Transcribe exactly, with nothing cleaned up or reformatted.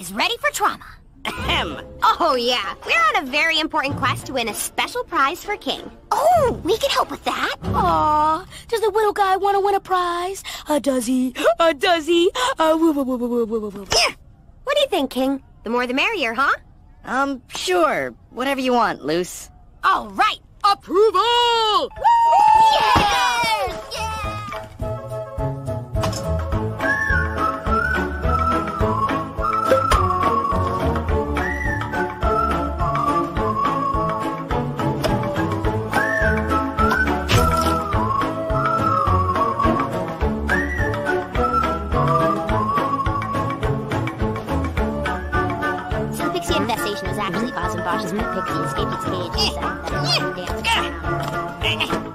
is ready for trauma. Ahem. Oh, yeah. We're on a very important quest to win a special prize for King. Oh, we can help with that. Aw, does the little guy want to win a prize? Uh, does he? Uh, does he? Uh, woo, woo, woo, woo, woo, woo, woo. Yeah. What do you think, King? The more the merrier, huh? Um, sure. Whatever you want, Luce. All right. Approval! Yes! So the pixie infestation was actually Oz and Bosch's pet pixie escaped its cage and decided that it would dance around.